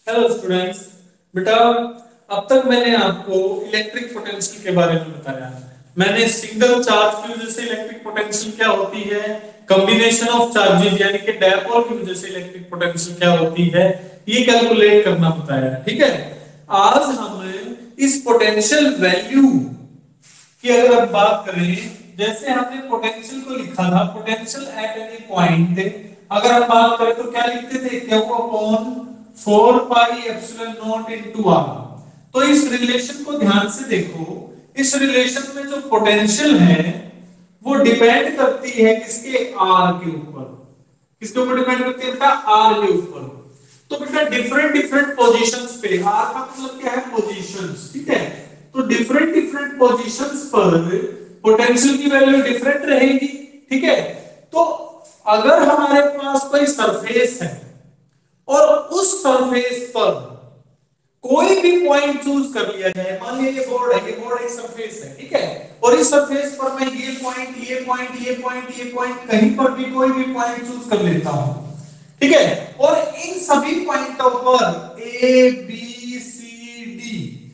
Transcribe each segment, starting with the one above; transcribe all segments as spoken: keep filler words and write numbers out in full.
Hello students. बेटा, अब तक मैंने आपको इलेक्ट्रिक पोटेंशियल के बारे में बताया। मैंने सिंगल चार्ज की वजह से इलेक्ट्रिक पोटेंशियल क्या होती है, कॉम्बिनेशन ऑफ चार्जेस यानी कि डायपोल की वजह से इलेक्ट्रिक पोटेंशियल क्या होती है, ये कैलकुलेट करना बताया। ठीक है, आज हम इस पोटेंशियल वैल्यू की अगर हम बात करें, जैसे हमने पोटेंशियल को लिखा था, पोटेंशियल एट एनी पॉइंट, अगर हम बात करें तो क्या लिखते थे, Q upon four pi epsilon naught into R. तो इस रिलेशन को ध्यान से देखो, इस रिलेशन में जो पोटेंशियल है वो डिपेंड करती है किसके, आर के ऊपर। किसके ऊपर डिपेंड करती है बेटा, आर के ऊपर। तो बेटा डिफरेंट डिफरेंट पोजीशंस पे, आर का मतलब क्या है, पोजीशंस। ठीक है, तो डिफरेंट डिफरेंट पोजीशंस पर पोटेंशियल की वैल्यू डिफरेंट रहेगी। ठीक है, तो अगर हमारे पास कोई सरफेस है और उस सरफेस पर कोई भी पॉइंट चूज कर लिया जाए, मान लीजिए ये बोर्ड है, ये बोर्ड एक सरफेस है। ठीक है, और इस सरफेस पर मैं ये पॉइंट ये पॉइंट ये पॉइंट ये पॉइंट कहीं पर भी कोई भी पॉइंट चूज कर लेता हूं। ठीक है, और इन सभी पॉइंटों पर A B C D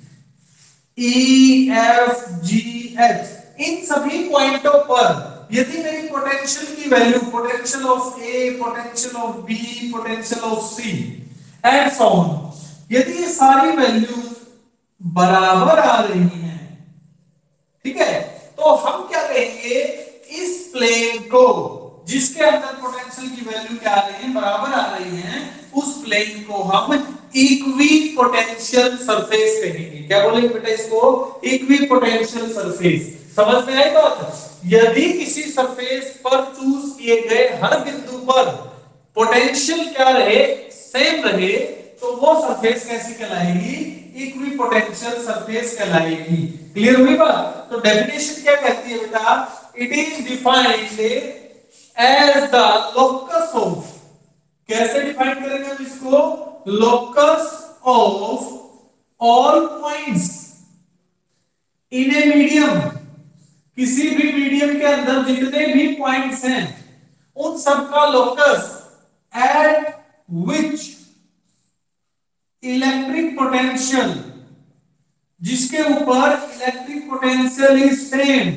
E F G H, इन सभी पॉइंटों पर यदि मेरी पोटेंशियल की value, potential of A, potential of B, potential of C and so on, यदि ये सारी वैल्यूज बराबर आ रही हैं, ठीक है, तो हम क्या कहेंगे, इस प्लेन को जिसके अंदर पोटेंशियल की वैल्यू क्या आ रही है, बराबर आ रही है, उस प्लेन को हम इक्वी पोटेंशियल सरफेस कहेंगे। क्या बोलेंगे बेटा इसको, इक्वी पोटेंशियल सरफेस। समझ में आई बात? यदि किसी सरफेस पर चूज किए गए हर बिंदु पर पोटेंशियल क्या रहे, सेम रहे, तो वो सरफेस कैसी कहलाएगी, इक्वी पोटेंशियल सरफेस कहलाएगी। क्लियर हुई बात? तो डेफिनेशन क्या कहती है बेटा, it is defined as the locus of, कैसे डिफाइन करेंगे हम इसको, locus of all points in a medium, किसी भी मीडियम के अंदर जितने भी पॉइंट्स हैं उन सबका locus at which electric potential, जिसके ऊपर इलेक्ट्रिक पोटेंशियल इज सेम,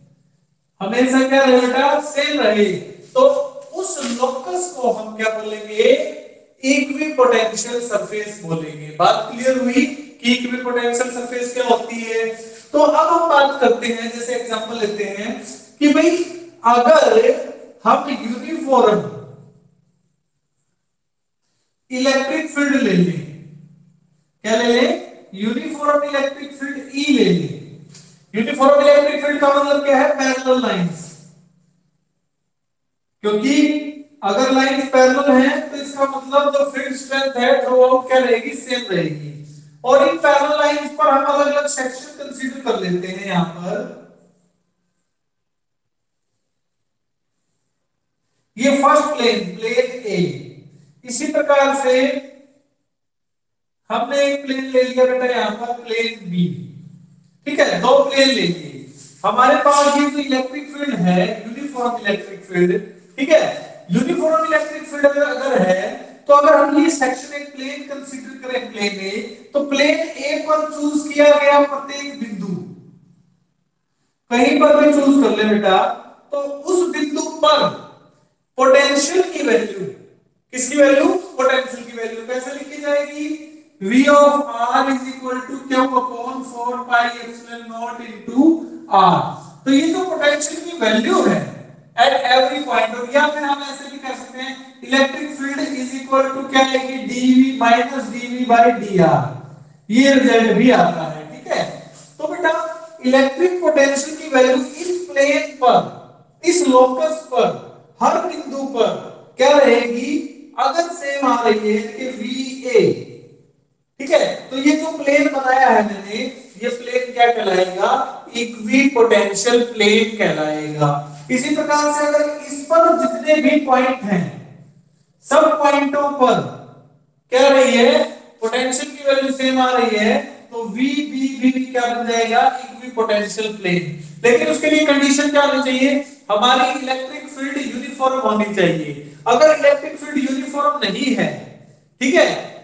हमेशा क्या रहे बेटा, सेम रहे, तो उस लोकस को हम क्या बोलेंगे, इक्वी पोटेंशियल सरफेस बोलेंगे। बात क्लियर हुई कि इक्वी पोटेंशियल सरफेस क्या होती है? तो अब हम बात करते हैं, जैसे एग्जांपल लेते हैं कि भाई अगर हम यूनिफॉर्म इलेक्ट्रिक फील्ड ले लें, क्या ले लें, यूनिफॉर्म इलेक्ट्रिक फील्ड ई ले लें। यूनिफॉर्म इलेक्ट्रिक फील्ड का मतलब क्या है, पैरेलल लाइंस, क्योंकि अगर लाइंस पैरेलल हैं तो इसका मतलब जो फील्ड स्ट्रेंथ है थ्रू आउट क्या रहेगी, सेम रहेगी। और इन पैरेलल लाइंस पर हम अलग अलग सेक्शन कंसीडर कर लेते हैं। यहां पर ये फर्स्ट प्लेन, प्लेन ए, इसी प्रकार से हमने एक प्लेन ले लिया बेटा यहां पर, प्लेन बी। ठीक है, दो प्लेन ले लिए, हमारे पास ये जो इलेक्ट्रिक फील्ड है, यूनिफॉर्म इलेक्ट्रिक फील्ड, ठीक है, यूनिफॉर्म इलेक्ट्रिक फील्ड अगर अगर है, तो अगर हम ये सेक्शन एक प्लेन कंसीडर करें, प्लेन ए, तो प्लेन ए पर चूज किया गया प्रत्येक बिंदु, कहीं पर भी चूज कर ले बेटा, तो उस बिंदु पर पोटेंशियल की वैल्यू, किसकी वैल्यू, पोटेंशियल की वैल्यू कैसे लिखी जाएगी, V of r is equal to q upon four pi epsilon naught into r। तो ये जो पोटेंशियल की वैल्यू है एट एवरी पॉइंट, और या फिर हम ऐसे भी कह सकते हैं, electric field is equal to क्या आएगी, dv minus dv by dr, ये रिजल्ट भी आता है। ठीक है, तो बेटा इलेक्ट्रिक पोटेंशियल की वैल्यू इस प्लेन पर, इस लोकस पर, हर बिंदु पर क्या रहेगी, अगर सेम आ रही है कि va, ठीक है, तो ये जो प्लेन बनाया है मैंने, ये प्लेन क्या कहलाएगा, इक्वी पोटेंशियल प्लेन कहलाएगा। इसी प्रकार से अगर इस पर जितने भी पॉइंट हैं, सब पॉइंटों पर क्या रही है, पोटेंशियल की वैल्यू सेम आ रही है, तो वी बी भी क्या बन जाएगा, इक्वी पोटेंशियल प्लेन। लेकिन उसके लिए कंडीशन क्या होनी चाहिए, हमारी इलेक्ट्रिक फील्ड यूनिफॉर्म होनी चाहिए। अगर इलेक्ट्रिक फील्ड यूनिफॉर्म नहीं है, ठीक है,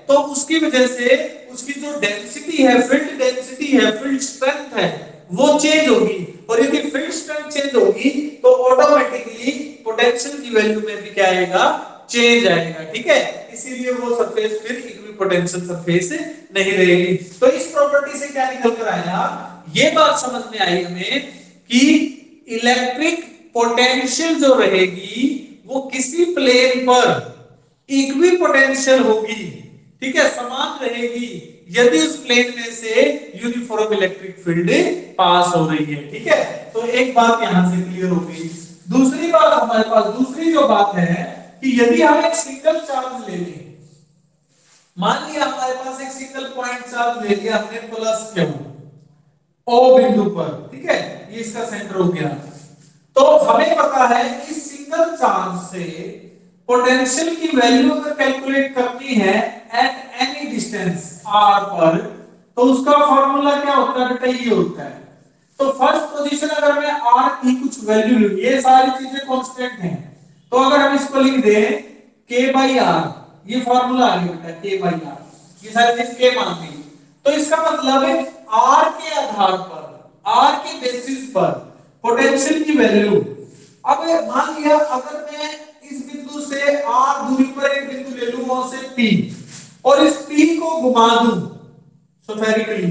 तो उसकी वजह से उसकी जो डेंसिटी है, फील्ड डेंसिटी है, फील्ड स्ट्रेंथ है, वो चेंज होगी। और यदि फील्ड स्ट्रेंथ चेंज होगी तो ऑटोमेटिकली पोटेंशियल की वैल्यू में भी क्या आएगा, चेंज आएगा। ठीक है, इसीलिए वो सरफेस फिर इक्विपोटेंशियल सरफेस नहीं रहेगी। तो इस प्रॉपर्टी से क्या निकल कर आया, ये बात समझ में आई हमें कि इलेक्ट्रिक पोटेंशियल जो रहेगी वो किसी प्लेन पर इक्विपोटेंशियल होगी। ठीक है, समान रहेगी यदि उस प्लेन में से यूनिफॉर्म इलेक्ट्रिक फील्ड पास हो रही है। ठीक है, तो एक बात यहां से क्लियर हो गई। दूसरी बात हमारे पास, दूसरी जो बात है कि यदि हम एक सिंगल चार्ज ले लें, मान लिया हमारे पास एक सिंगल पॉइंट चार्ज ले लिया हमने प्लस क्यू ओ बिंदु पर। ठीक है, ये इसका सेंटर हो गया। तो हमें पता है कि सिंगल चार्ज से पोटेंशियल की वैल्यू अगर कैलकुलेट करनी है एट एनी डिस्टेंस r पर, तो उसका फॉर्मूला क्या होता है बेटा, ये होता है। तो फर्स्ट पोजीशन अगर मैं r की कुछ वैल्यू लूं, ये सारी चीजें कांस्टेंट हैं, तो अगर हम इसको लिख दें k बाई आर, ये फॉर्मूला आ गया बेटा k बाई आर, ये सारी चीज k मान ली। तो इसका मतलब है r के आधार पर, r के बेसिस पर पोटेंशियल की वैल्यू। अब मान लिया अगर मैं इस बिंदु से r दूरी पर एक बिंदु ले लूं, वहां से p, और इस p को घुमा दूं स्फेरिकली,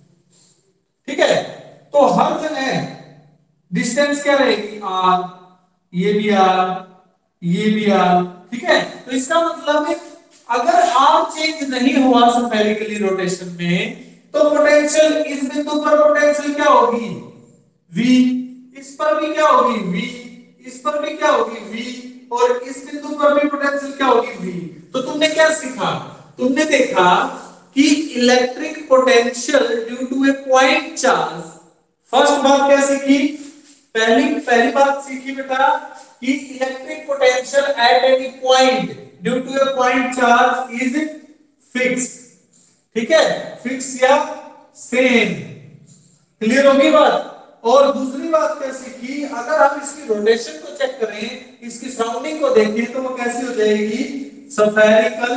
ठीक है, तो हर जगह डिस्टेंस क्या रहेगी r, ये भी r, ये भी r। ठीक है, तो इसका मतलब है अगर r चेंज नहीं हुआ स्फेरिकली रोटेशन में, तो पोटेंशियल इस बिंदु पर पोटेंशियल क्या होगी v, इस पर भी क्या होगी v, इस पर भी क्या होगी v, और इस बिंदु पर भी पोटेंशियल क्या होगी v। तो तुमने क्या सीखा, तुमने देखा कि electric potential due to a point charge, first बात क्या सीखी, पहली पहली बात सीखी बेटा कि electric potential at any point due to a point charge is fixed. ठीक है, फिक्स या सेम, क्लियर होगी बात। और दूसरी बात क्या सीखी, अगर हम इसकी रोटेशन को चेक करें, इसकी सराउंडिंग को देखें, तो वो कैसी हो जाएगी, स्फेरिकल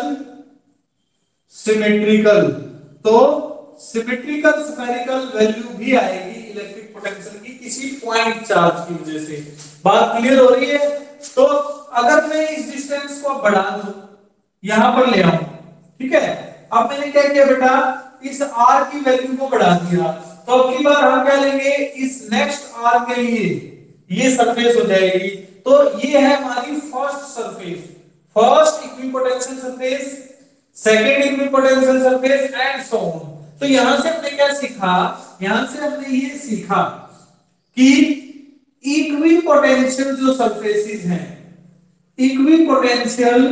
सिमेट्रिकल। तो सिमेट्रिकल स्फेरिकल वैल्यू भी आएगी इलेक्ट्रिक पोटेंशियल की किसी पॉइंट चार्ज की वजह से। बात क्लियर हो रही है। तो अगर मैं इस डिस्टेंस को बढ़ा दूं, यहां पर ले आऊं, ठीक है, अब मैंने क्या किया बेटा, इस r की वैल्यू को बढ़ा दिया, तो अब की बार हम क्या लेंगे, इस नेक्स्ट r के लिए ये सरफेस हो जाएगी। तो ये है हमारी first surface, first equipotential surface, second equipotential surface and so on. तो यहां से हमने क्या सीखा, यहां से हमने ये सीखा कि इक्विपोटेंशियल जो सरफेसेस हैं, equipotential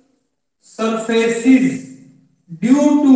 surfaces due to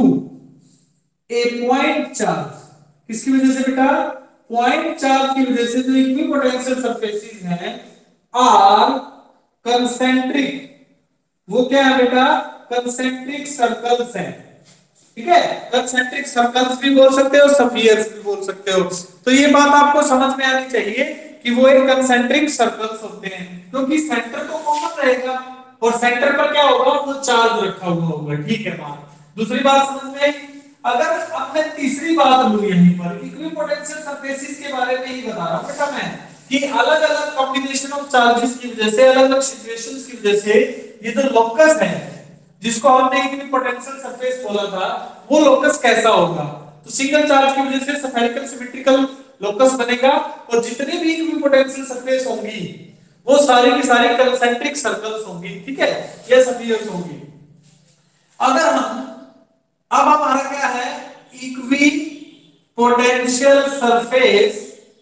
a point charge, किसकी वजह से बेटा, पॉइंट चार्ज की वजह से जो इक्विपोटेंशियल सरफेसेस हैं आर कंसेंट्रिक, वो क्या है बेटा, कंसेंट्रिक सर्कल्स हैं। ठीक है, कंसेंट्रिक सर्कल्स भी बोल सकते हो, स्फीयर्स भी बोल सकते हो। तो ये बात आपको समझ में आनी चाहिए कि वो एक कंसेंट्रिक सर्कल्स होते हैं, क्योंकि सेंटर तो कॉमन रहेगा और सेंटर पर क्या होगा, वो चार्ज रखा हुआ होगा। ठीक है बात। दूसरी बात समझ में आई। अगर अब मैं तीसरी बात लूं यहीं पर, इक्विपोटेंशियल सरफेसेस के बारे में ही बता रहा हूं बेटा मैं, कि अलग अलग कॉम्बिनेशन ऑफ चार्जेस की वजह से, अलग अलग सिचुएशंस की वजह से ये जो लोकस है, जिसको हमने इक्विपोटेंशियल सरफेस बोला था, वो लोकस कैसा होगा। तो सिंगल चार्ज की वजह से स्फेरिकल सिमेट्रिकल लोकस बनेगा, और जितने भी इक्विपोटेंशियल सरफेस होंगी वो सारी की सारी कंसेंट्रिक सर्कल्स होंगी। ठीक है, ये स्फीयर्स होंगी। अगर हम, अब हमारा क्या है, equipotential surface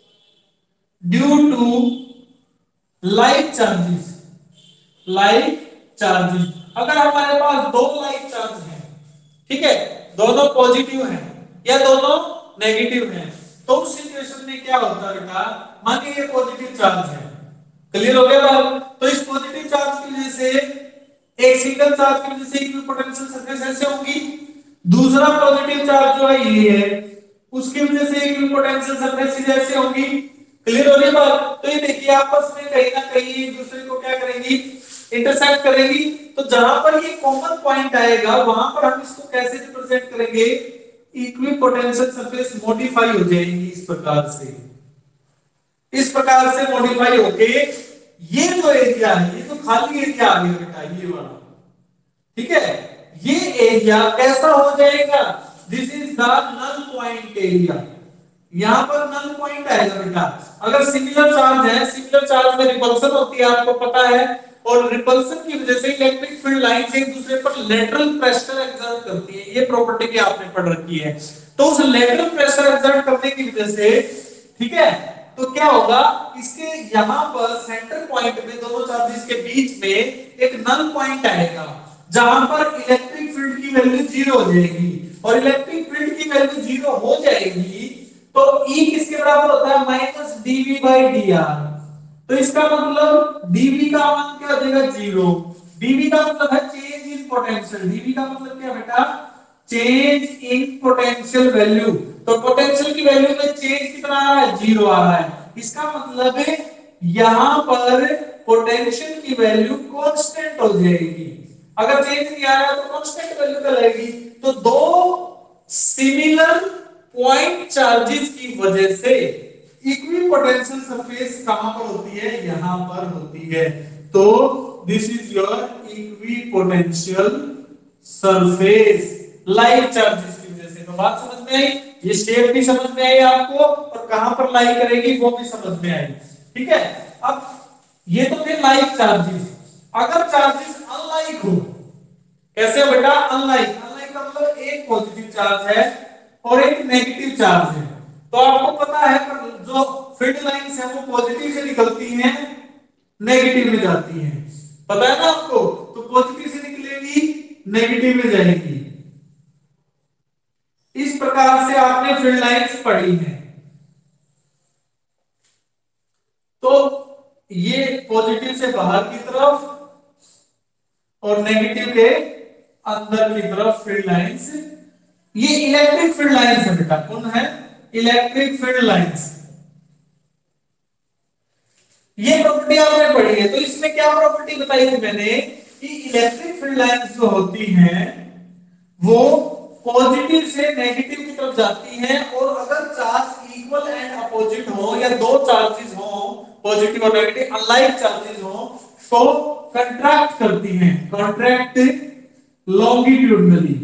due to like charges, like charges. अगर हमारे पास दो लाइक चार्ज हैं, ठीक है, दोनों पॉजिटिव हैं या दोनों नेगेटिव हैं, तो उस सिचुएशन में क्या होता है बेटा, मान लीजिए पॉजिटिव चार्ज है, क्लियर हो गया बात। तो इस पॉजिटिव चार्ज की वजह से, एक सिंगल चार्ज की वजह से इक्विपोटेंशियल सरफेस ऐसे होगी, दूसरा पॉजिटिव चार्ज जो है ये है, उसकी वजह से इक्विपोटेंशियल सरफेस ऐसे होगी। क्लियर हो गई बात। तो ये देखिए आपस में कहीं ना कहीं एक दूसरे को क्या करेंगी, इंटरसेक्ट करेंगी, तो जहां पर ये कॉमन पॉइंट आएगा वहां पर हम इसको कैसे रिप्रेजेंट करेंगे, इक्विपोटेंशियल सरफेस मॉडिफाई हो जाएगी इस प्रकार से, इस प्रकार से मॉडिफाई होके ये जो एरिया है, ये जो खाली एरिया आ गया बेटा ये वाला, ठीक है, ये एरिया कैसा हो जाएगा, this is the null point area, यहां पर नल पॉइंट आएगा बेटा। अगर सिमिलर चार्ज है, सिमिलर चार्ज में रिपल्सन होती है आपको पता है, और रिपल्सन की वजह से इलेक्ट्रिक फील्ड लाइंस एक दूसरे पर लेटरल प्रेशर एक्सर्ट करती है, ये प्रॉपर्टी भी आपने पढ़ रखी है। तो उस लेटरल प्रेशर एक्सर्ट करने की वजह से, ठीक है, तो क्या होगा, इसके यहां पर सेंटर पॉइंट में दोनों चार्जेस के बीच में एक नल पॉइंट आएगा जहां पर इलेक्ट्रिक फील्ड की वैल्यू जीरो हो जाएगी, और इलेक्ट्रिक फील्ड की वैल्यू जीरो हो जाएगी तो E किसके बराबर होता है, minus d v by d R. तो इसका मतलब dV का मान क्या हो जाएगा, जीरो। dV का मतलब है चेंज इन पोटेंशियल, dV का मतलब क्या बेटा, चेंज इन पोटेंशियल वैल्यू। तो पोटेंशियल की वैल्यू में चेंज कितना आ रहा है, जीरो आ रहा है। इसका मतलब है यहां पर पोटेंशियल की वैल्यू कांस्टेंट हो जाएगी, अगर चेंज नहीं आ रहा है तो कांस्टेंट वैल्यू कहलाएगी। तो दो सिमिलर पॉइंट चार्जेस की वजह से इक्विपोटेंशियल सरफेस कहां पर होती है, यहां पर होती है। तो this is your equipotential surface like charges की वजह से। तो बात समझ में आई, ये शेप भी समझ में आई आपको, और कहां पर लाई करेगी वो भी समझ में आई, ठीक है। अब ये तो थे लाइक चार्जेस। अगर चार्जेस अनलाइक हो, कैसे बेटा, अनलाइक, अनलाइक का मतलब एक पॉजिटिव चार्ज है और एक नेगेटिव चार्ज है। तो आपको पता है पर जो फील्ड लाइंस है वो पॉजिटिव से निकलती हैं, नेगेटिव में जाती हैं, पता है ना आपको। तो पॉजिटिव से निकलेगी, नेगेटिव में जाएगी। इस प्रकार से आपने फील्ड लाइंस पढ़ी हैं। तो ये पॉजिटिव से बाहर की तरफ और नेगेटिव के अंदर की तरफ फील्ड लाइंस, ये इलेक्ट्रिक फील्ड लाइंस है बेटा। कौन है, इलेक्ट्रिक फील्ड लाइंस। ये प्रॉपर्टी आपने पढ़ी है। तो इसमें क्या प्रॉपर्टी बताई थी मैंने कि इलेक्ट्रिक फील्ड लाइंस जो होती हैं वो पॉजिटिव से नेगेटिव की तरफ जाती हैं, और अगर चार्ज इक्वल एंड अपोजिट हो या दो चार्जेस हो पॉजिटिव और नेगेटिव अनलाइक चार्जेस हो तो कंट्रैक्ट करती हैं, कॉन्ट्रैक्ट लॉन्गिट्यूडनली।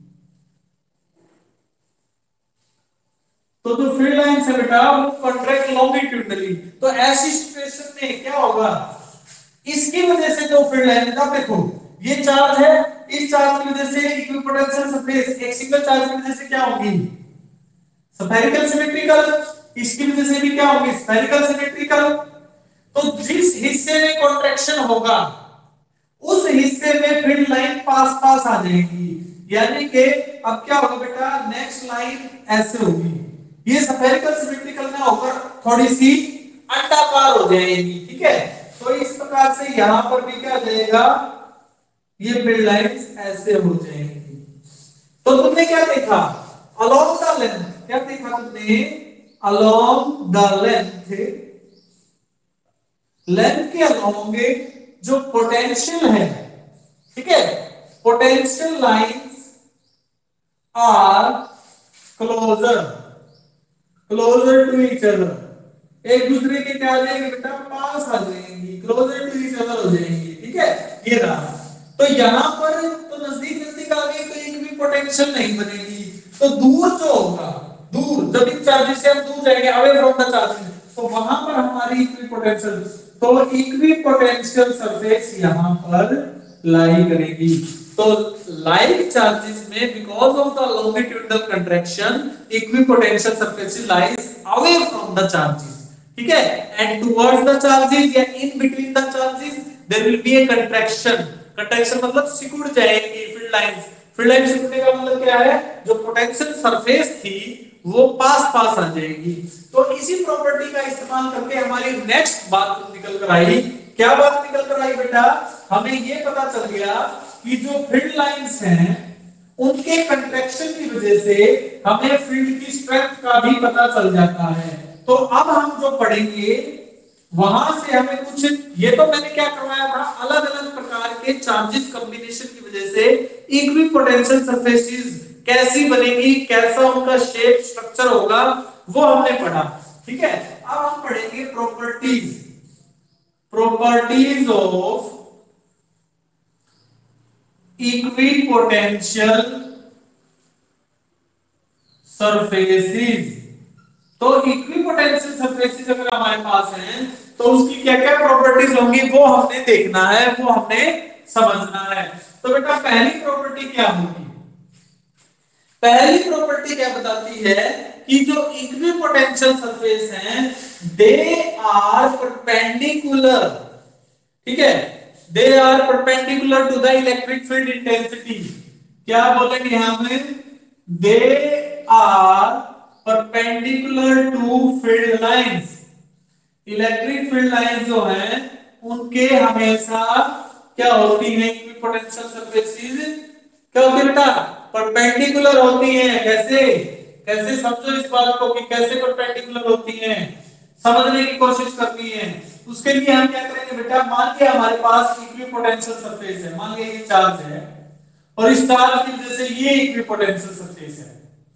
तो जो फील्ड लाइंस है बेटा वो कॉन्ट्रैक्ट लॉन्गिट्यूडनली। तो ऐसी सिचुएशन में क्या होगा, इसकी वजह से जो फील्ड लाइन है, देखो ये चार्ज है, इस चार्ज की वजह से इक्विपोटेंशियल सरफेस एक सिंगल चार्ज की वजह से क्या होगी, स्फेरिकल सिमेट्रिकल। इसकी वजह से भी क्या होगी, स्फेरिकल सिमेट्रिकल। तो जिस हिस्से में कॉन्ट्रैक्शन होगा उस हिस्से में फील्ड लाइन पास पास आ जाएगी, यानी कि अब क्या होगा बेटा, नेक्स्ट लाइन ऐसे होगी, ये स्फेरिकल सिमेट्रिकल में होकर थोड़ी सी अंडाकार हो जाएगी, ठीक है। तो इस प्रकार से यहां पर भी क्या जाएगा, ये फील्ड लाइंस ऐसे हो जाएंगी। तो तुमने क्या देखा, अलोंग द लेंथ, क्या देखा तुमने, अलोंग द लेंथ, लेंथ के अलोंग जो पोटेंशियल है, ठीक है, potential lines are closer closer to each other, एक दूसरे के क्या आ जाएंगे बेटा, पास आ जाएंगी, क्लोजर टू ईच अदर हो जाएंगी, ठीक है। ये रहा। तो यहां पर तो नजदीक नजदीक आ गई तो इक्विपोटेंशियल नहीं बनेगी। तो दूर जो होगा, दूर जब इन चार्जेस से हम दूर जाएंगे अवे फ्रॉम द चार्जेस, तो वहां पर हमारी इक्विपोटेंशियल, तो इक्विपोटेंशियल सरफेस यहां पर लाई करेगी। तो लाइक चार्जेस में because of the longitudinal contraction equipotential surface lies away from the charges, ठीक है, एंड टुवर्ड्स द चार्जेस या in between the charges there will be a contraction. Contraction मतलब सिकुड़ जाएंगी फील्ड लाइंस। फील्ड लाइन सिकुड़ने का मतलब क्या है, जो पोटेंशियल सरफेस थी वो पास पास आ जाएगी। तो इसी प्रॉपर्टी का इस्तेमाल करके हमारी नेक्स्ट बात निकल कर आई। क्या बात निकल कर आई बेटा, हमें ये पता चल गया कि जो फील्ड लाइंस हैं उनके कंट्रैक्शन की वजह से हमें फील्ड की स्ट्रेंथ का भी पता चल जाता है। तो अब हम जो पढ़ेंगे वहां से हमें कुछ, ये तो मैंने क्या करवाया था, अलग अलग प्रकार के के चार्जेस कॉम्बिनेशन की वजह से इक्विपोटेंशियल सरफेसेस कैसी बनेगी, कैसा उनका शेप स्ट्रक्चर होगा, वो हमने पढ़ा। ठीक है, अब हम पढ़ेंगे properties properties of equipotential surfaces. तो इक्विपोटेंशियल सरफेसेस अगर हमारे पास हैं तो उसकी क्या क्या प्रॉपर्टीज होंगी वो हमने देखना है, वो हमने समझना है। तो बेटा पहली प्रॉपर्टी क्या होगी? पहली प्रॉपर्टी क्या बताती है कि जो इक्विपोटेंशियल सरफेस हैं दे आर परपेंडिकुलर, ठीक है, they are perpendicular to the electric field intensity. क्या बोलेंगे यहां में? They are perpendicular to field lines. Electric field lines जो हैं उनके हमेशा क्या होती हैं? इक्विपोटेंशियल सरफेसेस क्या होती है बेटा? परपेंडिकुलर होती हैं। कैसे कैसे समझो इस बात को कि कैसे परपेंडिकुलर होती हैं, समझने की कोशिश करनी है। उसके लिए हम क्या करेंगे बेटा, मान लिया हमारे पास इक्विपोटेंशियल सरफेस है, मान लिया ये चार्ज है और इस चार्ज की वजह से ये इक्विपोटेंशियल सरफेस है।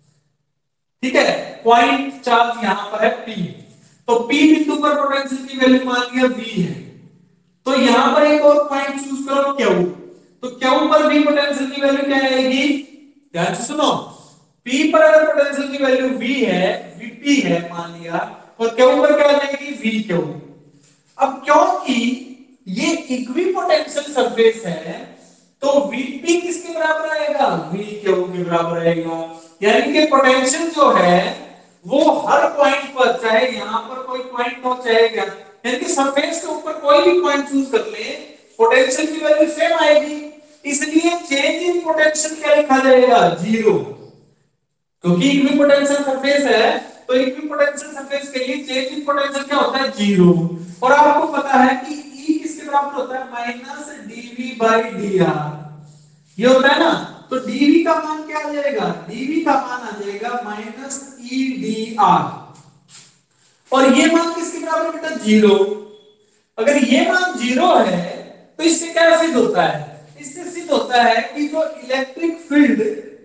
ठीक है, पॉइंट चार्ज यहां पर है P, तो P बिंदु पर पोटेंशियल की वैल्यू मान लिया V है। तो यहां पर एक और पॉइंट चूज करो Q, तो Q पर V पोटेंशियल की वैल्यू क्या आएगी? ध्यान से सुनो, P पर अगर पोटेंशियल की वैल्यू V है, Vp है मान लिया, और Q पर क्या आ जाएगी? Vq। अब क्योंकि ये इक्विपोटेंशियल सरफेस है तो Vp किसके बराबर आएगा? Vq के बराबर आएगा। यानी कि पोटेंशियल जो है वो हर पॉइंट पर, चाहे यहां पर कोई पॉइंट हो चाहे क्या, यानी कि सरफेस के ऊपर कोई भी पॉइंट चूज कर ले, पोटेंशियल की वैल्यू सेम आएगी। इसलिए चेंज इन पोटेंशियल क्या लिखा जाएगा? जीरो। क्योंकि इक्विपोटेंशियल सरफेस है तो इक्विपोटेंशियल सरफेस के लिए चेंज इन पोटेंशियल क्या होता है? जीरो। और आपको पता है कि E किसके बराबर होता है? Minus dv by dr। ये होता है ना, तो dv का मान क्या आ जाएगा? dv का मान आ जाएगा माइनस ई डी आर। और ये मान किसके बराबर बेटा? जीरो। अगर ये मान जीरो है तो इससे क्या सिद्ध होता है? इससे सिद्ध होता है कि जो electric field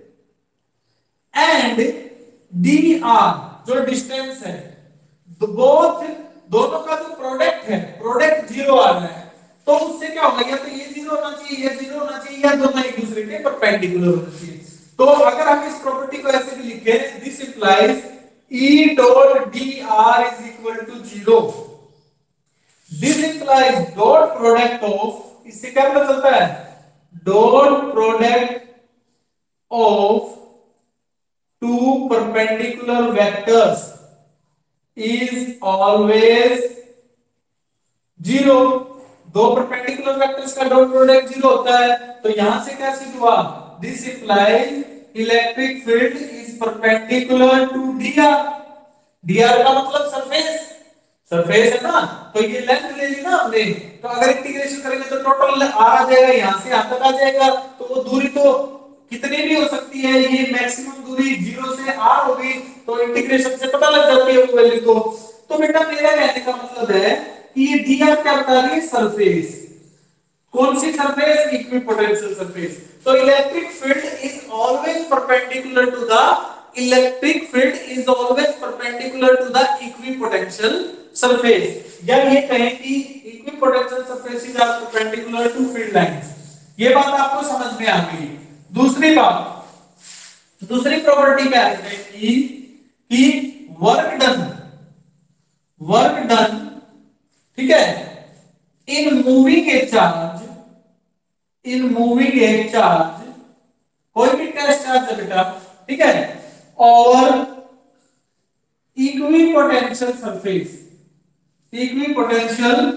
and D R, जो डिस्टेंस है, बोथ दोनों का जो प्रोडक्ट है, प्रोडक्ट जीरो आ रहा है, तो उससे क्या होगा? या तो ये जीरो होना चाहिए, ये जीरो होना चाहिए, या दोनों एक दूसरे के परपेंडिकुलर होना चाहिए। तो अगर हम इस प्रॉपर्टी को ऐसे भी लिखे, this implies E dot dr is equal to zero। This implies dot product of, इससे क्या पता चलता है? Dot product of two perpendicular vectors is always zero। दो परपेंडिकुलर वेक्टर्स का डॉट प्रोडक्ट जीरो होता है, तो यहां से क्या सिद्ध हुआ? This implies electric field is perpendicular to dr। dr का मतलब सरफेस, सरफेस है ना, तो ये लेंथ ले ली ना हमने, तो अगर इंटीग्रेशन करेंगे तो टोटल r आ जाएगा, यहां से यहां तक आ जाएगा, तो वो दूरी तो कितनी भी हो सकती है, ये मैक्सिमम दूरी जीरो से r होगी, तो इंटीग्रेशन से पता लग जाती है वो वैल्यू को। तो बेटा मेरा कहने का मतलब है कि ये dr क्या बता रही है? सरफेस। कौन सी सरफेस? Equipotential surface. तो electric field is always perpendicular to the electric field is always perpendicular to the equipotential surface. या ये कहें कि equipotential surfaces are perpendicular to field lines. ये बात आपको समझ में आ गई। दूसरी बात, दूसरी प्रॉपर्टी क्या है कि कि वर्क डन, वर्क डन, ठीक है, in moving a charge, in moving a charge, कोई भी टेस्ट चार्ज है बेटा, ठीक है, और equipotential surface, equipotential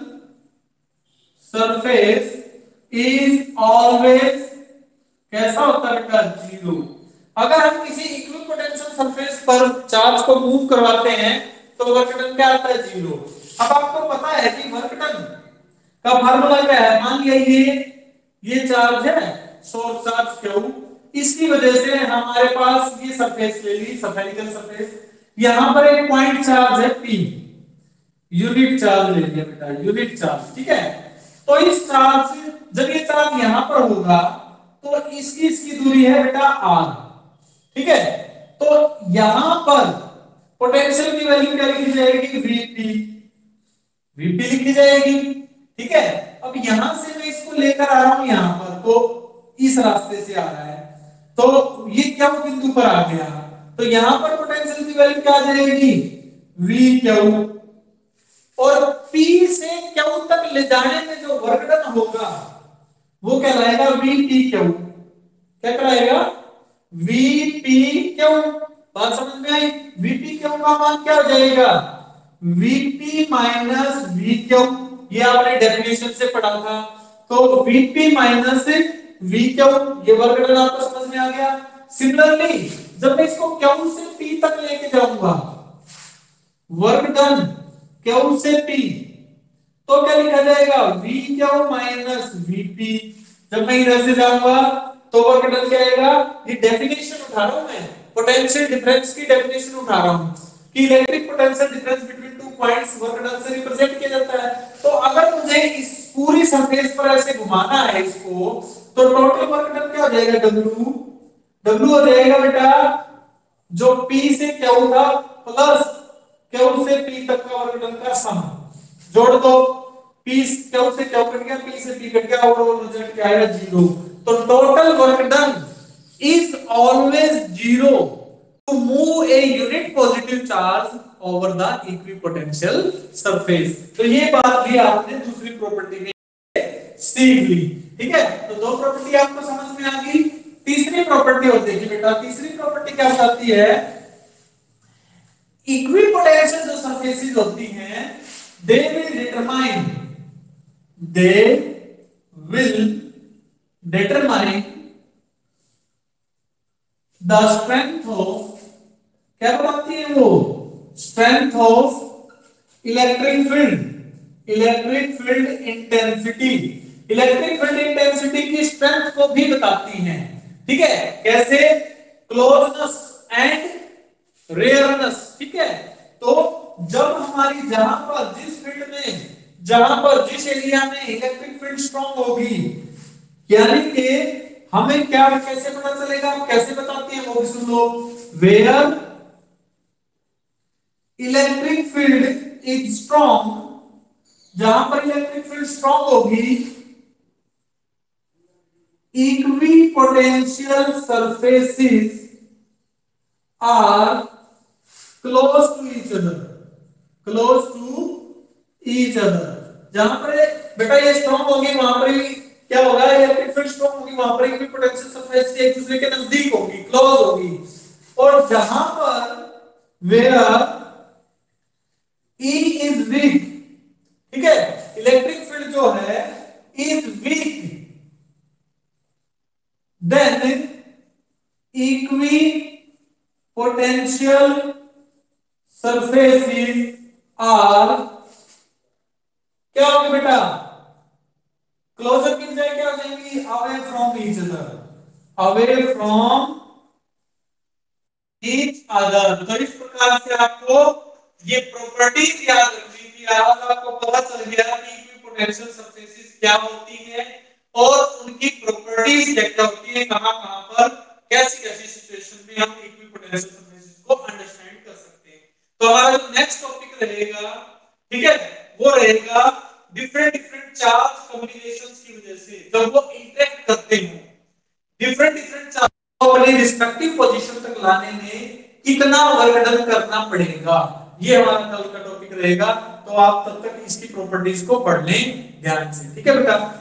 surface is always कैसा होता है बेटा? जीरो। अगर हम किसी इक्विपोटेंशियल सरफेस पर चार्ज को मूव करवाते हैं तो वर्क डन क्या आता है? जीरो। अब आपको पता है कि वर्क डन का फार्मूला क्या है? मान लिया ये ये चार्ज है, सोर्स चार्ज क्यू, इसकी वजह से हमारे पास ये सरफेस ले ली, स्फेरिकल सरफेस, यहां पर एक पॉइंट चार्ज है P, यूनिट चार्ज ले लिया बेटा, यूनिट चार्ज, ठीक है। तो इस चार्ज जब ये चार्ज यहां पर होगा तो इसकी इसकी दूरी है बेटा आर, ठीक है। तो यहां पर पोटेंशियल की वैल्यू क्या लिखी जाएगी, वीपी, वीपी लिखी जाएगी, ठीक है। अब यहां से मैं इसको लेकर आ रहा हूं यहां पर, तो इस रास्ते से आ रहा है, तो ये क्या बिंदु पर आ गया, तो यहां पर पोटेंशियल की वैल्यू क्या आ जाएगी, वी क्यू, और P से Q तक ले जाने में जो वर्क डन होगा वो कहलाएगा V P Q, क्या कहलाएगा, V P Q। बात समझ में आई, V P Q का मान क्या हो जाएगा, V P minus V Q, ये आपने डेफिनेशन से पढ़ा था, तो V P minus V Q, ये वर्क डन आपको समझ में आ गया। सिमिलरली जब मैं इसको Q से P तक लेके जाऊंगा, वर्क डन Q से P, तो क्या लिखा जाएगा, V Q minus V P। जब मैं इधर से जाऊंगा तो वर्क डन क्या आएगा, ये डेफिनेशन उठा रहा हूं मैं, पोटेंशियल डिफरेंस की डेफिनेशन उठा रहा हूं कि electric potential difference between two points work done से रिप्रेजेंट किया जाता है। तो अगर मुझे इस पूरी सरफेस पर ऐसे घुमाना है इसको, तो टोटल वर्क डन क्या हो जाएगा, W, W हो जाएगा बेटा जो P से Q था प्लस Q से P तक का वर्क डन का सम, जोड़ दो, P Q से Q कट गया, P से P कट गया, और रिजल्ट क्या आएगा, जीरो। तो total work done is always zero to move a unit positive charge over the equipotential surface. तो ये बात भी आपने दूसरी प्रॉपर्टी में सीख ली, ठीक है। तो दो प्रॉपर्टी आपको समझ में आ गई। तीसरी प्रॉपर्टी होती है बेटा, तीसरी प्रॉपर्टी क्या बताती है, इक्विपोटेंशियल जो सरफेसेस होती हैं, they will determine they will determine the strength of, क्या बताती है वो, strength of electric field, electric field intensity, electric field intensity की strength को भी बताती हैं, ठीक है। कैसे, closeness and rareness, ठीक है। तो जब हमारी जहां पर जिस फील्ड में, जहां पर जिस एरिया में इलेक्ट्रिक फील्ड स्ट्रांग होगी, यानी कि हमें क्या कैसे पता चलेगा, कैसे बताते हैं वो भी सुन लो, where electric field is strong, जहां पर इलेक्ट्रिक फील्ड स्ट्रांग होगी, equipotential surfaces are close to each other, close to each other. जहां पर बेटा ये स्ट्रांग होगी वहां पर ही क्या होगा, इलेक्ट्रिक फील्ड स्ट्रांग होगी, वहां पर ही पोटेंशियल सरफेस एक दूसरे के नजदीक होगी, क्लोज होगी। और जहां पर वेयर E इज वीक, ठीक है, इलेक्ट्रिक फील्ड जो है is weak, then equipotential surfaces are क्या होंगे बेटा, क्लोजर की बजाय क्या हो जाएंगी, away from each other, away from each other. तो इस प्रकार से आपको ये प्रॉपर्टीज याद रखनी थी। आज आपको पता चल गया कि इक्विपोटेंशियल सरफेसेस क्या होती है और उनकी प्रॉपर्टीज क्या क्या होती है, कहां कहां पर कैसी कैसी सिचुएशन में हम इक्विपोटेंशियल सरफेसेस को अंडरस्टैंड कर सकते हैं। तो हमारा जो नेक्स्ट टॉपिक रहेगा, ठीक है, वो रहेगा डिफरेंट डिफरेंट चार्ज कॉम्बिनेशंस की वजह से जब वो इंटरेक्ट करते हो, डिफरेंट डिफरेंट चार्ज को अपने रिस्पेक्टिव पोजीशन तक लाने में कितना वर्क डन करना पड़ेगा, ये हमारा कल का टॉपिक रहेगा। तो आप तब तक इसकी प्रॉपर्टीज को पढ़ लें ध्यान से, ठीक है बेटा।